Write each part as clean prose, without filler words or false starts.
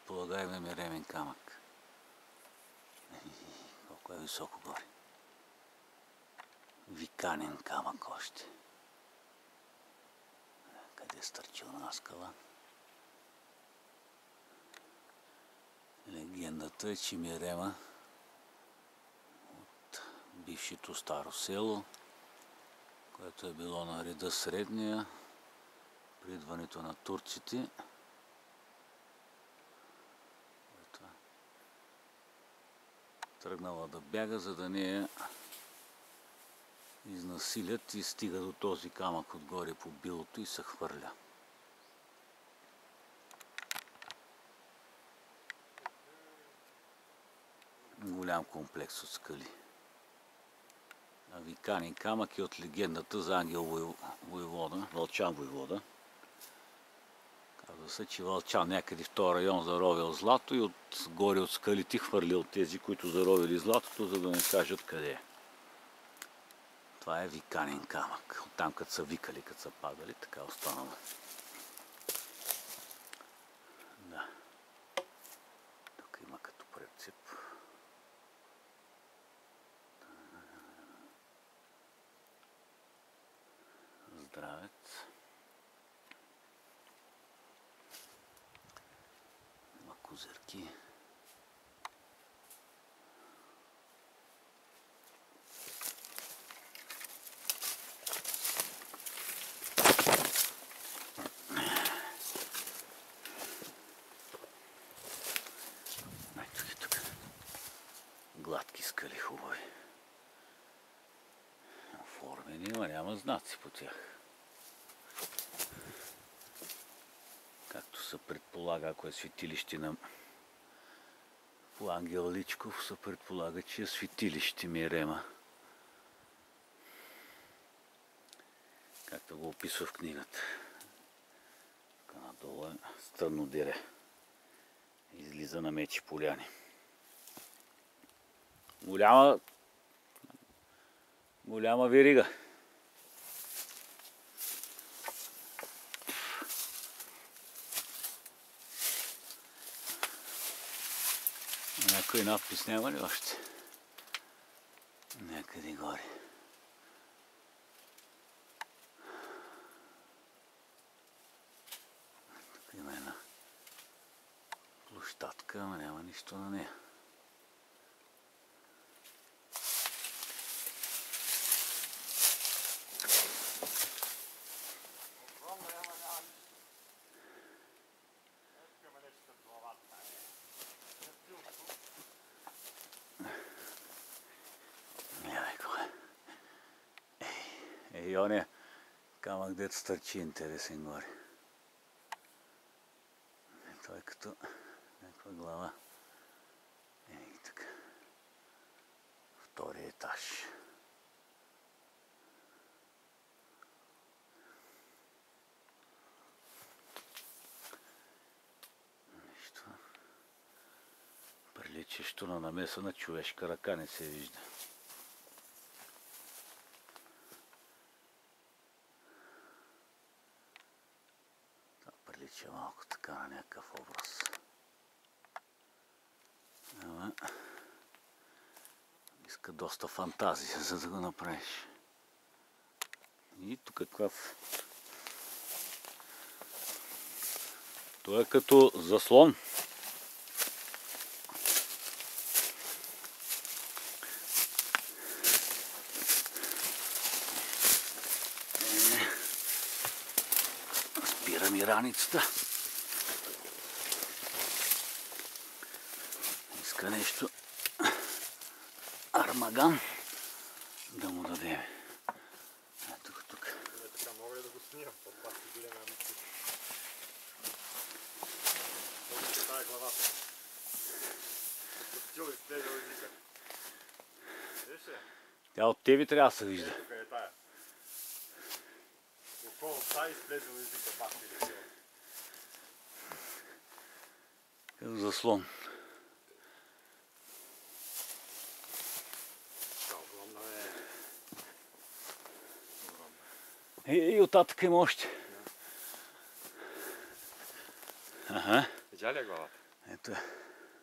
предполагаемия Меремен камък. Колко е високо горе. Виканен камък още. Къде е стърчил на скала? Легендата е, че Мирема от бившето Старо село, което е било на реда Средния, при идването на турците, тръгнала да бяга, за да не я изнасилят и стига до този камък отгоре по билото и се хвърля. Голям комплекс от скали. А Виканин камък е от легендата за Ангел Войвода, Вълчан Войвода. Казва се, че Вълчан някъде в този район заровил злато и отгоре от скалите хвърлил тези, които заровили златото, за да не кажат къде е. Това е Виканин камък. Оттам като са викали, като са падали, така останало. Да. Тук има като прецеп. Здравец. Има козирки. Гладки скали хубави. Оформени, но няма знаци по тях. Както се предполага, ако е светилище на по Ангел Личков, се предполага, че е светилище Мирема. Както го описва в книгата. Тук надолу е Стръмно дере. Излиза на Мечи поляни. Голяма верига. Някой надпис няма ли още? Някъде горе. Тук има една площадка, ама няма нищо на нея. И оня камък, дето стърчи интересен горе. Той е като някаква глава. Ей така. Втори етаж. Нещо приличащо на намеса на човешка ръка не се вижда. Прилича малко така на някакъв образ. Ама иска доста фантазия, за да го направиш. И тук какъв... Той е като заслон. Спира ми раницата. Иска нещо армаган да му дадем. Тук. Така мога ли да го снимам? Под пак си биле на мисли. Може да тая главата. Подчил и сплезал езика. Виж ли? Тя от тебе трябва да се вижда. Тук е тая. Около тая изплезал езика, бах ти да сила. Като заслон. И оттатък има още. Ага. Видя ли е главата? Ето е.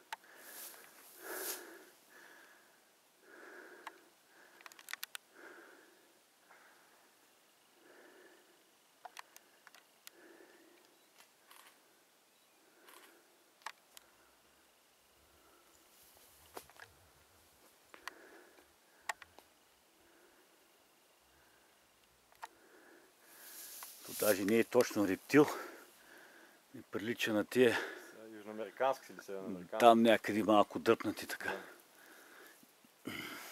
Даже не е точно рептил. И прилича на тия. Южноамерикански или северноамерикански? Там някъде малко дръпнати така. Да.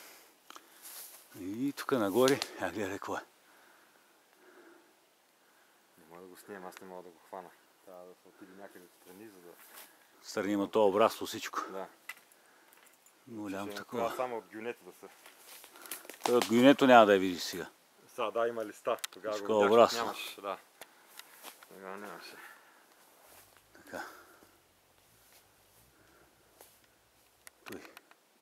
И тук нагоре, гледай какво е. Не мога да го снимам, аз не мога да го хвана. Трябва да се отиде някъде отстрани, за да... Страни има това обрасло всичко. Да. Голям Ще такова. само от гюнето да се... Той от гюнето няма да я видиш сега. Да, има листа. Тогава Такова го видях, обрасло. нямаш, да. Тогава нямаше.